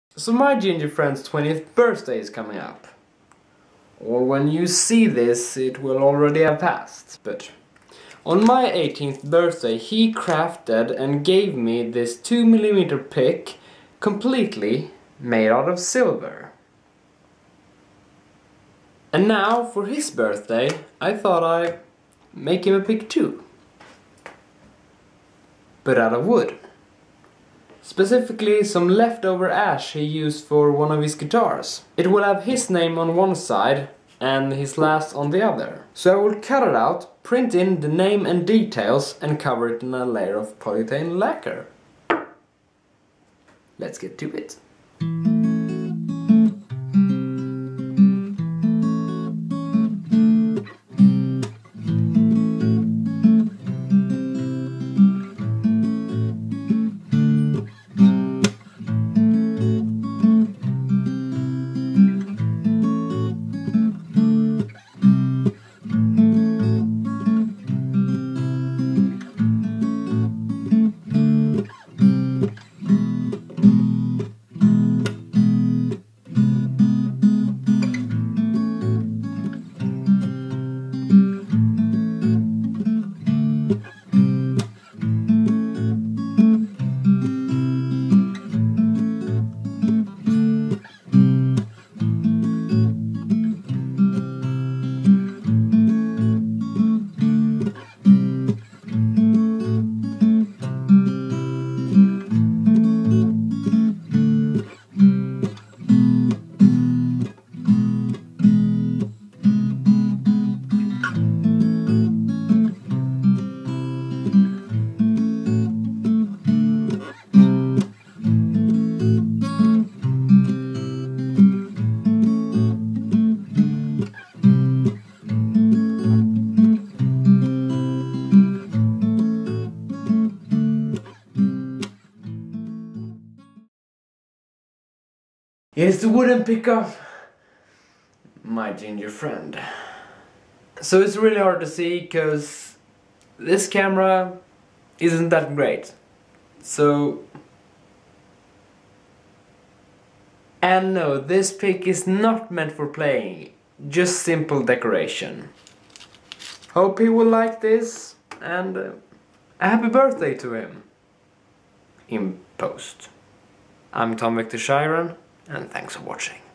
So my ginger friend's 20th birthday is coming up. Or when you see this, it will already have passed. But on my 18th birthday, he crafted and gave me this 2mm pick, completely made out of silver. And now, for his birthday, I thought I'd make him a pick too. But out of wood. Specifically some leftover ash he used for one of his guitars. It will have his name on one side and his last on the other. So I will cut it out, print in the name and details and cover it in a layer of polyurethane lacquer. Let's get to it. Here's the wooden pick of my ginger friend. So it's really hard to see because this camera isn't that great. So, and no, this pick is not meant for playing, just simple decoration. Hope he will like this, and a happy birthday to him in post. I'm Tom Victor Shiren, and thanks for watching.